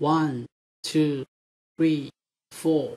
1 2 3 4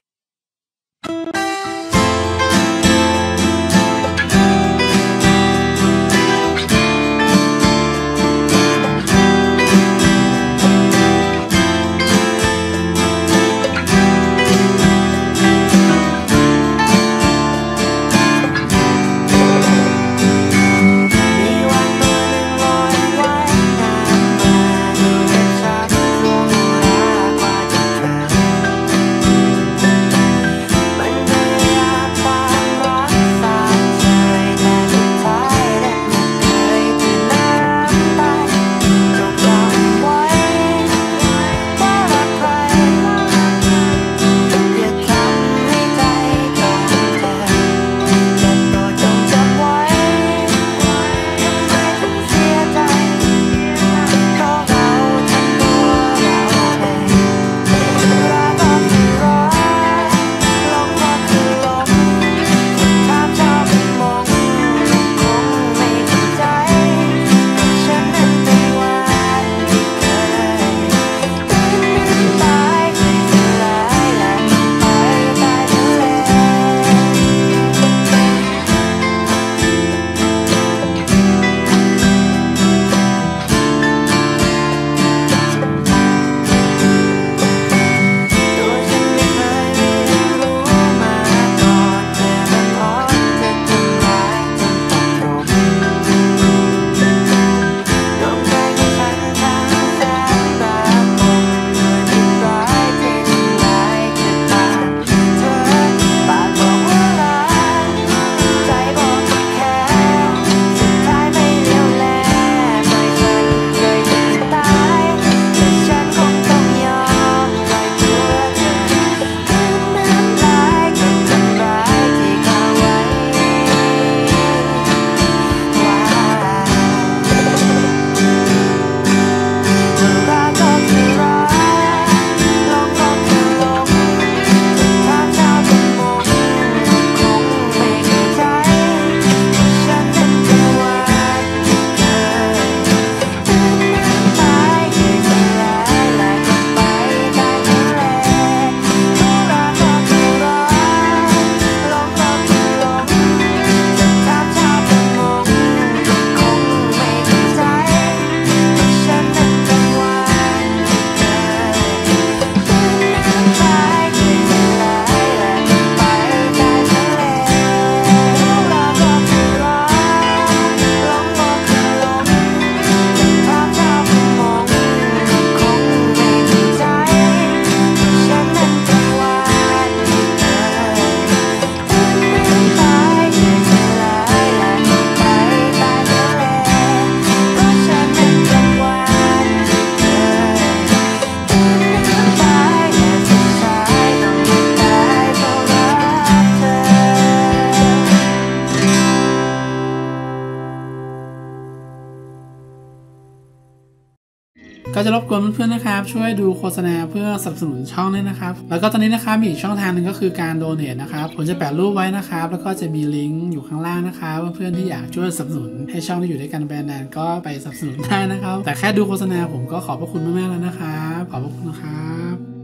ก็จะรบกวนเพื่อนๆนะครับช่วยดูโฆษณาเพื่อสนับสนุนช่องด้วยนะครับแล้วก็ตอนนี้นะครับมีอีกช่องทางหนึ่งก็คือการโดเนทนะครับผมจะแปะรูปไว้นะครับแล้วก็จะมีลิงก์อยู่ข้างล่างนะครับเพื่อนๆที่อยากช่วยสนับสนุนให้ช่องที่อยู่ด้วยกันไปนานก็ไปสนับสนุนได้นะครับแต่แค่ดูโฆษณาผมก็ขอบพระคุณมากๆแล้วนะครับขอบพระคุณครับ